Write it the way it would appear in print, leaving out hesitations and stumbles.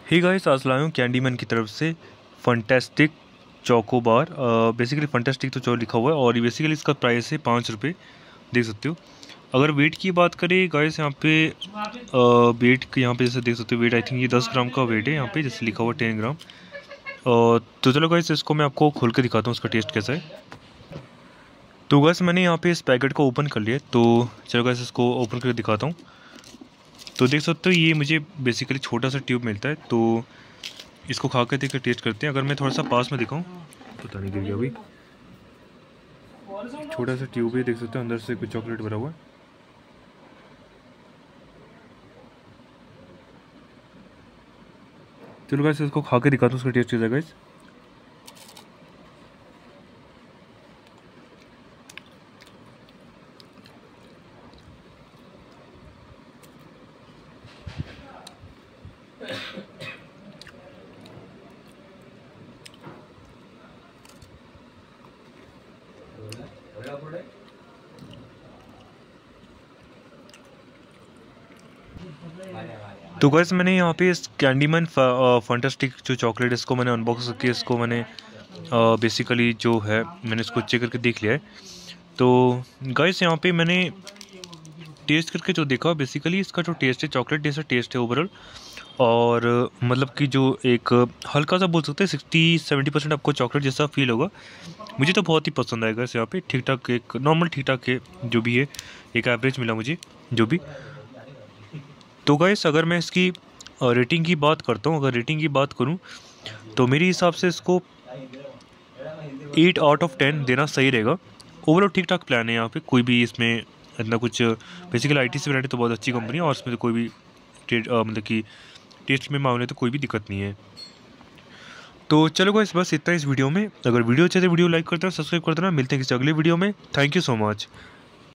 Hey guys, आज लाया हूँ कैंडीमैन की तरफ से fantastic choco bar. Basically fantastic तो लिखा हुआ है और ये बेसिकली इसका प्राइस है 5 रुपये, देख सकते हो। अगर वेट की बात करें गाइस, यहाँ पे वेट यहाँ पे जैसे देख सकते हो, वेट आई थिंक ये 10 ग्राम का वेट है यहाँ पे, जैसे लिखा हुआ 10 ग्राम। तो चलो गाइस, इसको मैं आपको खोल के दिखाता हूँ उसका टेस्ट कैसा है। तो गाइस मैंने यहाँ पे इस पैकेट को ओपन कर लिया, तो चलो गाइस इसको ओपन करके दिखाता हूँ। तो देख सकते हो ये मुझे बेसिकली छोटा सा ट्यूब मिलता है, तो इसको खा के देख के टेस्ट करते हैं। अगर मैं थोड़ा सा पास में दिखाऊं, पता नहीं गिर गया अभी। छोटा सा ट्यूब है, देख सकते हो अंदर से कुछ चॉकलेट भरा हुआ है। चलो गाइस इसको खा के दिखाता हूँ उसका टेस्ट कैसा है गाइस। तो गाइस मैंने यहाँ पे इस कैंडीमैन फंटास्टिक जो चॉकलेट, इसको मैंने अनबॉक्स करके इसको मैंने बेसिकली जो है मैंने इसको चेक करके देख लिया है। तो गाइस यहाँ पे मैंने टेस्ट करके जो देखा, बेसिकली इसका जो टेस्ट है चॉकलेट जैसा टेस्ट है ओवरऑल। और मतलब कि जो एक हल्का सा बोल सकते हैं 60-70% आपको चॉकलेट जैसा फील होगा। मुझे तो बहुत ही पसंद आएगा इस यहाँ पे, ठीक ठाक, एक नॉर्मल ठीक ठाक है जो भी है, एक एवरेज मिला मुझे जो भी। तो गाइस अगर मैं इसकी रेटिंग की बात करता हूँ, अगर रेटिंग की बात करूँ तो मेरे हिसाब से इसको 8 आउट ऑफ 10 देना सही रहेगा। ओवरऑल ठीक ठाक प्लान है यहाँ पे, कोई भी इसमें इतना कुछ, बेसिकली IT से तो बहुत अच्छी कंपनी है और इसमें तो कोई भी मतलब कि टेस्ट में मामले तो कोई भी दिक्कत नहीं है। तो चलो गाइस बस इतना इस वीडियो में। अगर वीडियो अच्छे तो वीडियो लाइक कर देना, सब्सक्राइब कर देना। मिलते हैं किसी अगले वीडियो में। Thank you so much.